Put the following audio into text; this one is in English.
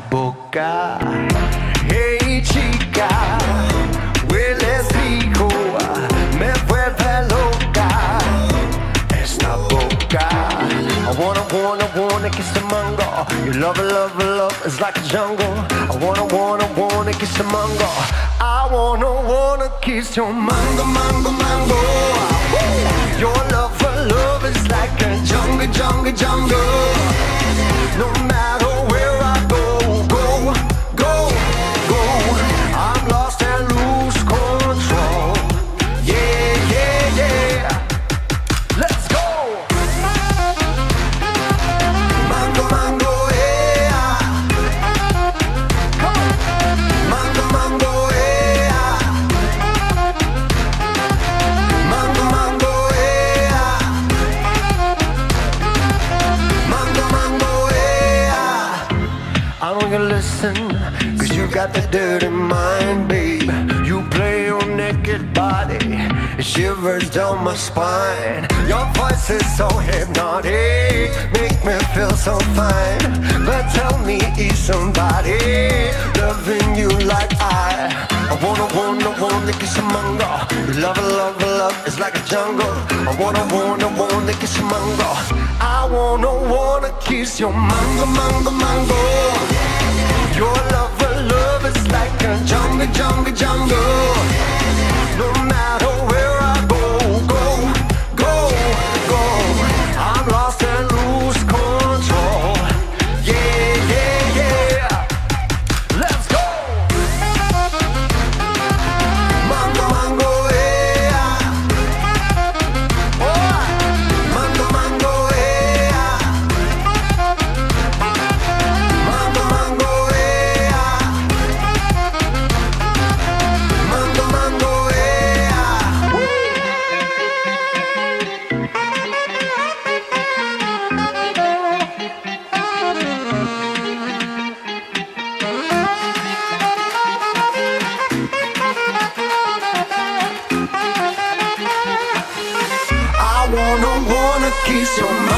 boca. Hey chica, hueles rico, me vuelve loca esta boca. I wanna kiss the mango. Your love is like a jungle. I wanna kiss the mango. I wanna kiss your mango, mango, mango. Woo! Your love is like a jungle. No matter where I go, I'm lost and lose control. Yeah. Let's go. Mango, yeah. Come on. Mango, yeah. Mango, yeah. Mango, yeah. I don't you listen, 'cause you got the dirty mind, babe. You play your naked body, it shivers down my spine. Your voice is so hypnotic, make me feel so fine. But tell me, is somebody loving you like I wanna kiss a mango. Your love is like a jungle. I wanna kiss a mango. I wanna kiss your mango, mango. Your love is like a jungle. No matter where I go, I'm lost and lose control. Yeah. Let's go. Mango, yeah. Oh, mango, yeah. Mango, yeah. Mango, yeah. Woo. I wanna kiss your mouth.